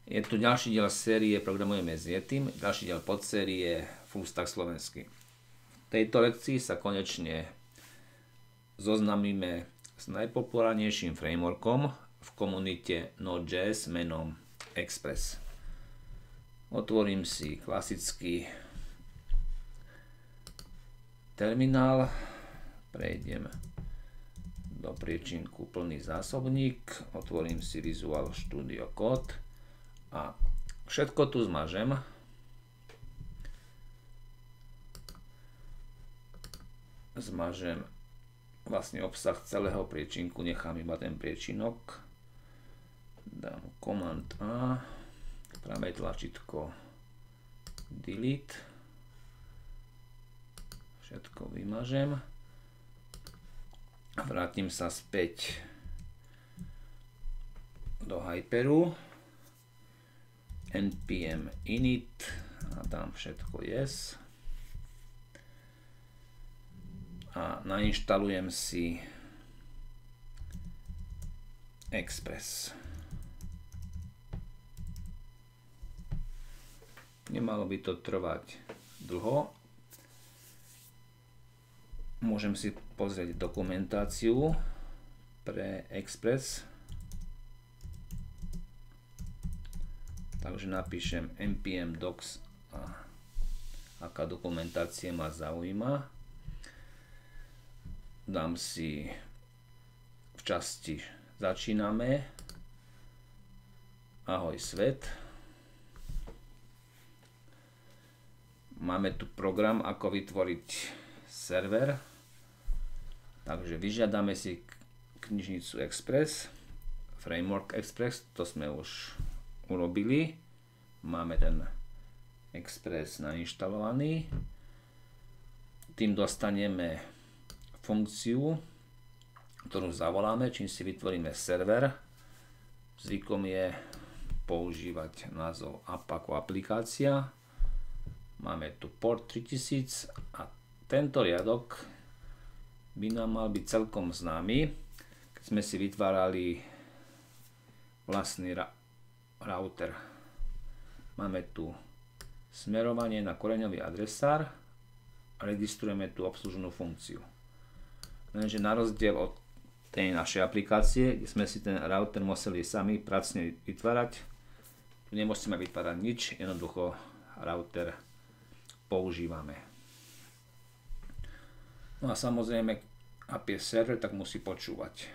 Je tu ďalší diel série Programujeme s Yetim, ďalší diel podsérie Fullstack slovensky. V tejto lekcii sa konečne zoznamíme s najpopulárnejším frameworkom v komunite Node.js menom Express. Otvorím si klasický terminál, prejdem do priečinku plný zásobník, otvorím si Visual Studio Code a všetko tu zmažem. Zmažem vlastne obsah celého priečinku, nechám iba ten priečinok. Dám Command A, pravé tlačítko Delete. Všetko vymažem. Vrátim sa späť do Hyperu. npm init a dám všetko yes. A nainštalujem si Express. Nemalo by to trvať dlho. Môžem si pozrieť dokumentáciu pre Express. Takže napíšem npm docs a aká dokumentácia ma zaujíma. Dám si v časti Začíname. Ahoj svet. Máme tu program, ako vytvoriť server. Takže vyžiadame si knižnicu Express, framework Express, to sme už urobili. Máme ten Express nainštalovaný. Tým dostaneme funkciu, ktorú zavoláme, čím si vytvoríme server. Zvykom je používať názov app ako aplikácia. Máme tu port 3000 a tento riadok by nám mal byť celkom známy, keď sme si vytvárali vlastný router. Máme tu smerovanie na koreňový adresár a registrujeme tu obslužnú funkciu. Lenže na rozdiel od tej našej aplikácie, kde sme si ten router museli sami pracne vytvárať, tu nemusíme vytvárať nič, jednoducho router používame. No a samozrejme, ak je server, tak musí počúvať.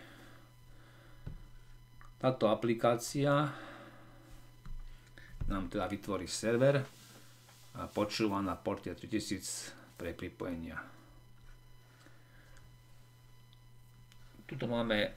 Táto aplikácia nám teda vytvorí server a počúva na porte 3000 pre pripojenia. Tuto máme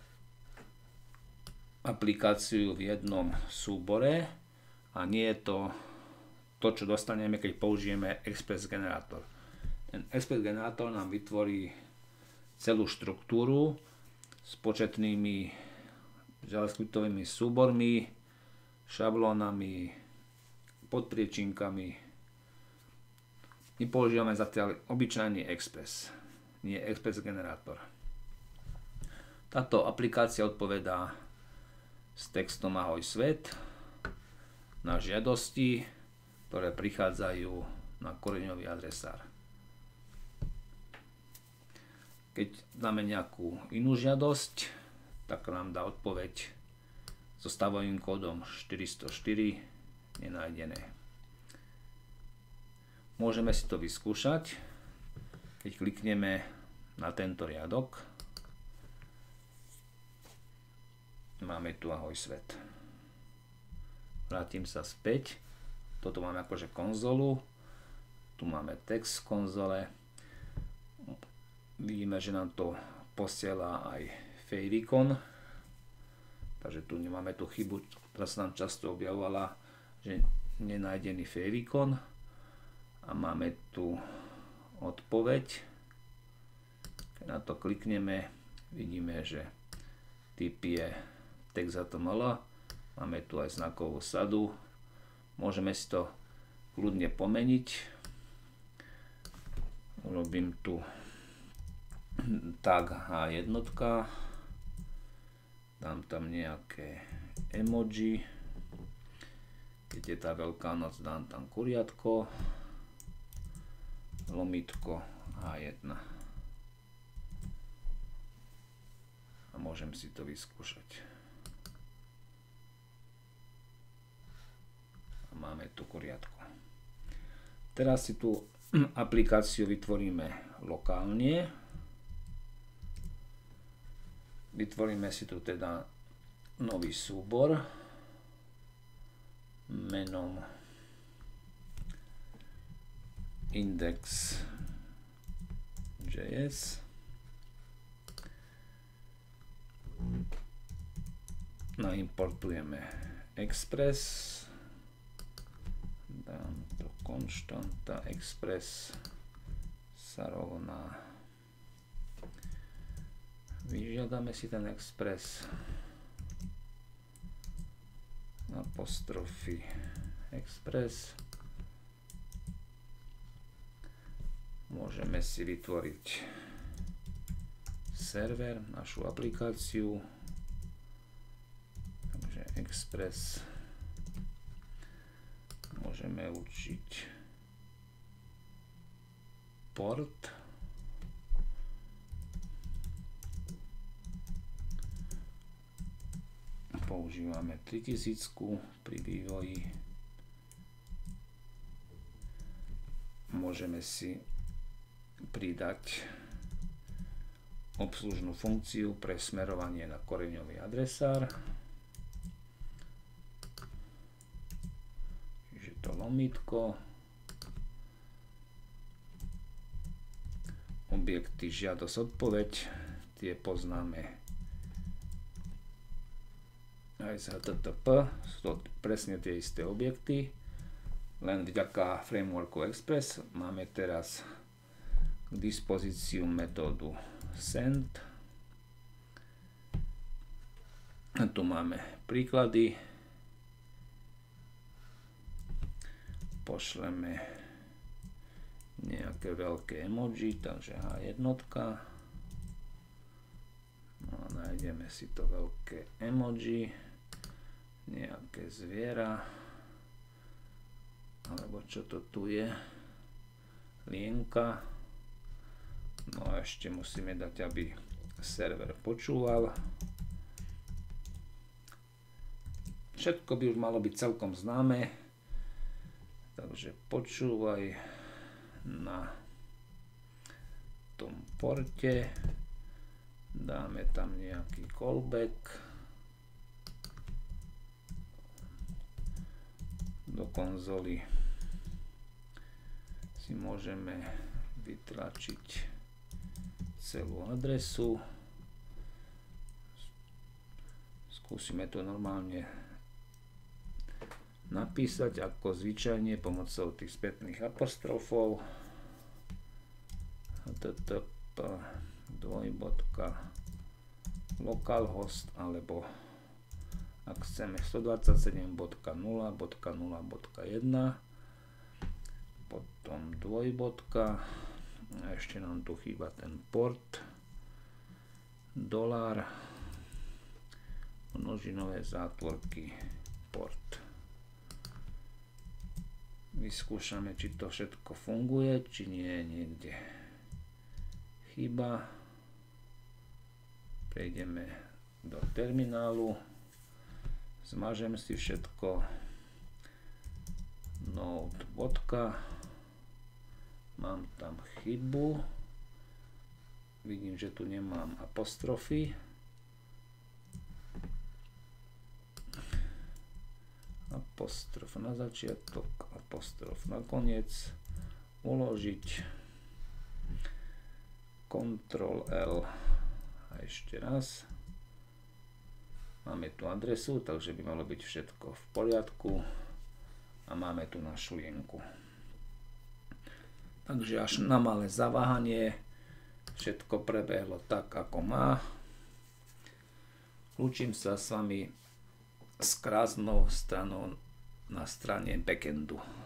aplikáciu v jednom súbore a nie je to, čo dostaneme, keď použijeme Express generátor. Ten Express generátor nám vytvorí celú štruktúru s početnými javascriptovými súbormi, šablónami, podpriečinkami. My používame zatiaľ obyčajný Express, nie Express generátor. Táto aplikácia odpovedá s textom ahoj svet na žiadosti, ktoré prichádzajú na koreňový adresár. Keď dáme nejakú inú žiadosť, tak nám dá odpoveď so stavovým kódom 404 nenájdené. Môžeme si to vyskúšať, keď klikneme na tento riadok. Máme tu ahoj svet. Vrátim sa späť. Toto máme akože konzolu. Tu máme text v konzole. Vidíme, že nám to posiela aj favicon. Takže tu nemáme tú chybu, ktorá sa nám často objavovala, že nenájdený favicon. A máme tu odpoveď. Keď na to klikneme, vidíme, že typ je text HTML. Máme tu aj znakovú sadu. Môžeme si to kľudne pomeniť. Urobím tu tag H1. Dám tam nejaké emoji. príde tá Veľká noc, dám tam kuriatko, lomitko A1. A môžem si to vyskúšať. A máme tu kuriatko. Teraz si tú aplikáciu vytvoríme lokálne. Vytvoríme si tu teda nový súbor menom index.js. Naimportujeme Express. Dám to konštanta Express sa rovná. Vyžiadame si ten Express. Apostrofy Express. Môžeme si vytvoriť server, našu aplikáciu. Takže Express. Môžeme určiť port. Používame 3000 pri vývoji. Môžeme si pridať obslužnú funkciu pre smerovanie na koreňový adresár. Čiže to lomitko. Objekty žiadosť odpoveď. Tie poznáme aj z HTTP, sú to presne tie isté objekty, len vďaka frameworku Express máme teraz k dispozíciu metódu send. A tu máme príklady. Pošleme nejaké veľké emoji, takže H1. No a nájdeme si to veľké emoji. Nejaké zviera, alebo čo to tu je, lienka. No a ešte musíme dať, aby server počúval. Všetko by už malo byť celkom známe, takže počúvaj na tom porte, dáme tam nejaký callback. Do konzoly si môžeme vytlačiť celú adresu. Skúsime to normálne napísať ako zvyčajne pomocou tých spätných apostrofov. http localhost alebo ak chceme 127.0.0.1, potom dvojbodka, a ešte nám tu chýba ten port, $, množinové zátvorky, port. Vyskúšame, či to všetko funguje, či nie je niekde chyba. Prejdeme do terminálu. Zmažem si všetko. Node bodka. Mám tam chybu. Vidím, že tu nemám apostrofy. Apostrof na začiatok, apostrof na koniec. Uložiť. Ctrl L. A ešte raz. Máme tu adresu, takže by malo byť všetko v poriadku a máme tu našu lienku. Takže až na malé zaváhanie všetko prebehlo tak, ako má. Lúčim sa s vami s krásnou stranou na strane backendu.